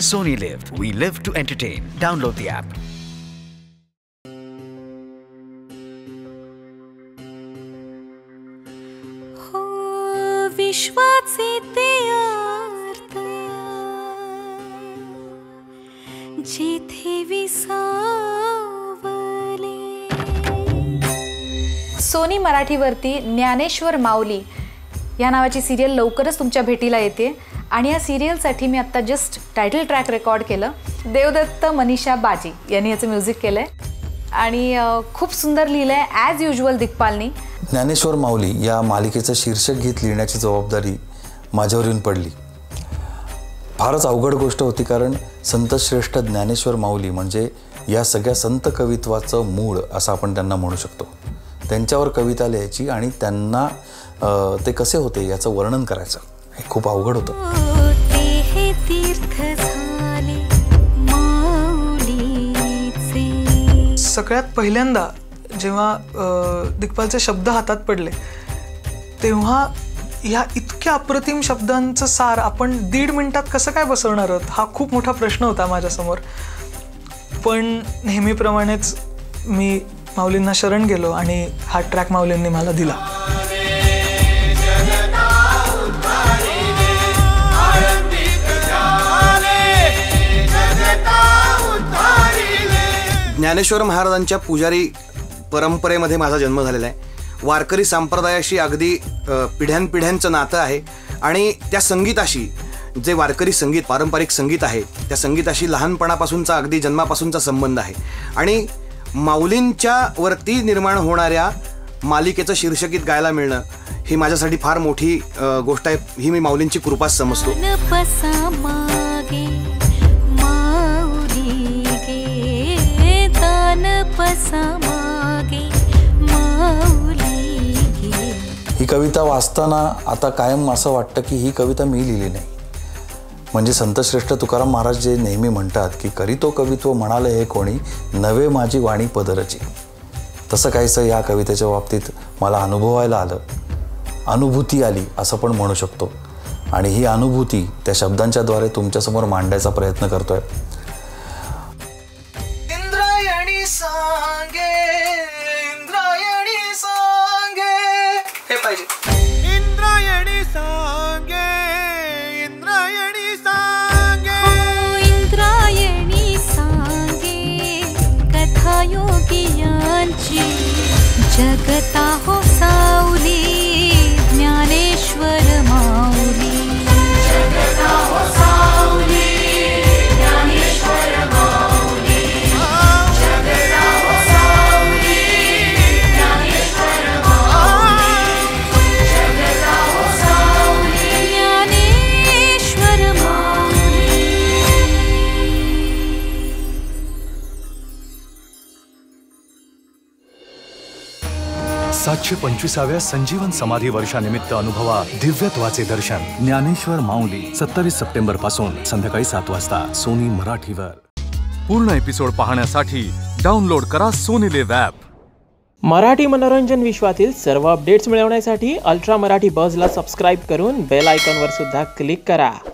Sony Live. We live to entertain. Download the app. विश्वाचे ते अर्थ जिथे विसावले. सोनी मराठीवरती ज्ञानेश्वर माऊली या नावाची सिरियल लवकरच तुमच्या भेटीला येते आणि या सिरियलसाठी मी आत्ता जस्ट टायटल ट्रॅक रेकॉर्ड केलं. देवदत्त मनीषा बाजी यांनी याचं म्युझिक केलं आहे आणि खूप सुंदर लिहिलं आहे ॲज युजल दिग्पालनी. ज्ञानेश्वर माऊली या मालिकेचं शीर्षक गीत लिहिण्याची जबाबदारी माझ्यावर येऊन पडली. फारच अवघड गोष्ट होती, कारण संतश्रेष्ठ ज्ञानेश्वर माऊली म्हणजे या सगळ्या संत कवित्वाचं मूळ असं आपण त्यांना म्हणू शकतो. त्यांच्यावर कविता लिहायची आणि त्यांना ते कसे होते याचं वर्णन करायचं हे खूप अवघड होतं. सगळ्यात पहिल्यांदा जेव्हा दिग्पालचे शब्द हातात पडले तेव्हा ह्या इतक्या अप्रतिम शब्दांचं सार आपण 1.5 मिनिटात कसं काय बसवणार आहोत हा खूप मोठा प्रश्न होता माझ्यासमोर. पण नेहमीप्रमाणेच मी माऊलींना शरण गेलो आणि हा ट्रॅक माऊलींनी मला दिला. ज्ञानेश्वर महाराजांच्या पुजारी परंपरेमध्ये माझा जन्म झालेला आहे. वारकरी संप्रदायाशी अगदी पिढ्यानपिढ्यांचं नातं आहे आणि त्या संगीताशी जे वारकरी संगीत पारंपरिक संगीत आहे त्या संगीताशी लहानपणापासूनचा अगदी जन्मापासूनचा संबंध आहे. आणि माऊलींच्या वरती निर्माण होणाऱ्या मालिकेचं शीर्षकीत गायला मिळणं ही माझ्यासाठी फार मोठी गोष्ट आहे. ही मी माऊलींची कृपाच समजतो. ही कविता वाचताना आता कायम असं वाटतं की ही कविता मी लिहिली नाही. म्हणजे संतश्रेष्ठ तुकाराम महाराज जे नेहमी म्हणतात की करीतो कवित्व म्हणाले हे कोणी नवे माझी वाणी पदरची, तसं काहीसं या कवितेच्या बाबतीत मला अनुभवायला आलं, अनुभूती आली असं पण म्हणू शकतो. आणि ही अनुभूती त्या शब्दांच्याद्वारे तुमच्यासमोर मांडायचा प्रयत्न करतोय. इंद्रायणी सांगे हे पाहिजे. इंद्रायणी सांगे इंद्रायणी सांगे कथा योगियांची जगता हो सावली ज्ञानेश्वर माऊली. जगता हो सावली ज्ञानेश्वर माऊली. जगता हो सावली ज्ञानेश्वर माऊली. जगता हो सावली ज्ञानेश्वर माऊली. 725व्या संजीवन समाधी वर्षानिमित्त अनुभवा दिव्यत्वाचे दर्शन. ज्ञानेश्वर माऊली 27 सप्टेंबर पासून संध्याकाळी 7 वाजता सोनी मराठीवर. पूर्ण एपिसोड पाहण्यासाठी डाउनलोड करा सोनी लिव्ह ॲप. मराठी मनोरंजन विश्वातील सर्व अपडेट्स मिळवण्यासाठी अल्ट्रा मराठी बझला सबस्क्राईब करून बेल आयकॉनवर सुद्धा क्लिक करा.